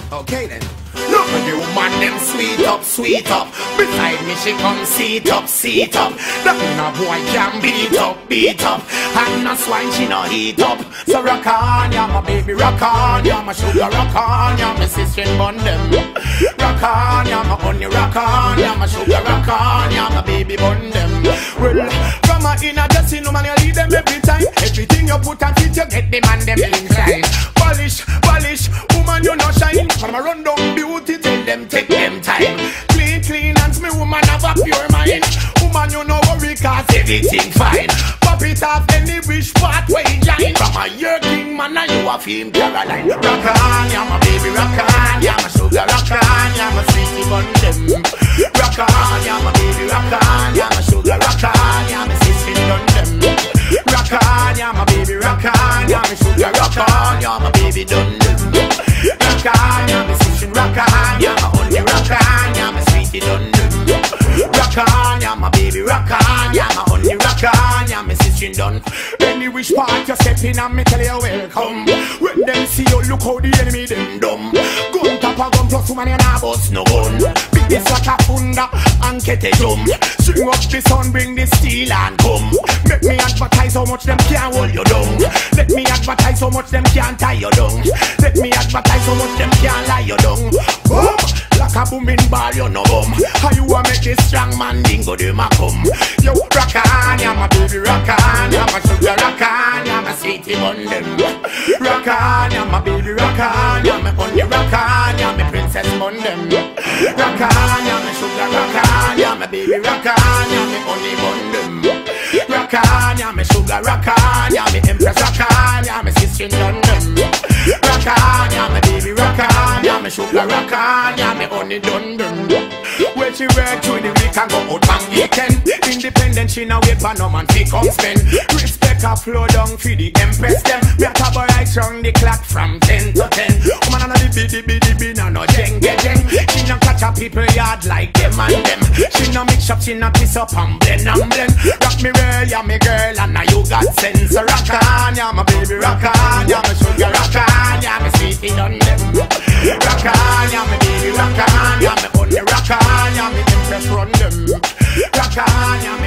Okay then. Look at the woman, them sweet up. Beside me she come seat up. That mean a boy can beat up. And no swine she no heat up. So rock on, yeah my baby, rock on, yeah my sugar, rock on, yeah my sister in bun them. Rock on, yeah my honey, rock on, yeah my sugar, rock on, yeah my baby bun them. Well, from a inner dressing woman, you lead them every time. Everything you put on feet, you get them and them incline. Polish, woman you no shine. From a run down beauty, tell them take them time. Clean hands, me woman have a pure mind. Woman you no worry cause everything fine. Pop it off any wish part where you line. From a year king man and you a fame Caroline. Rock on, yeah my baby, rock on, yeah my sugar, rock on, yeah my sweetie bun them. Rock on, yeah my baby, rock on, yeah my sugar, rock on, yeah my sister done them. Rock on, yeah my baby, rock on, yeah my sugar, rock on, yeah my baby done them. Rock on, yeah my sister, rock on, yeah my honey, rock on, yeah my sweetie done them. Rock on, yeah my baby, rock on, yeah my honey, rock on, yeah my sister done. Any which part you step in and me tell you welcome. When them see you, look how the enemy them dumb. Gun top a gun plus woman you nah bust no gun. Big this like a funda and get a jump. String up the sun, bring the steel and come. Make me advertise how much them can't hold you down. Let me advertise how much them can't tie you down. Let me advertise how much them can't lie you down. Boom! Like a booming ball, you no bum. How you a make this strong man dingo dem a come? Yo, rock on, yeah my baby, rock on, yeah my sugar, rock on, yeah my sweetie bun dem. Rock on, yeah my baby, rock on, yeah my honey, rock on, yeah my princess bun dem. Rock on, yeah my sugar, rock on, yeah my baby, rock on, yeah my honey bun dem. Rock on, yeah my sugar, rock on, yeah my empress, rock on, yeah my sister done them. Rock on, yeah my baby, rock on, yeah my sugar, rock on, yeah my honey done them. When she work through the week and go out on weekend. Independent, she now wait for no man to come spend. Respect her flow down for the empress them. We a top right round the clock from 10 to 10. Woman on the biddy, no jeng. She no catch up people yard like them and them. She no mix up, she no piss up and blend. Rock me real, yeah me girl, and now you got sense. So rock on, yeah my baby, rock on, yeah my sugar, rock on, yeah my sweetie done them. Rock on, yeah my baby, rock on, yeah my honey, rock on, yeah my empress run them. Rock on, yeah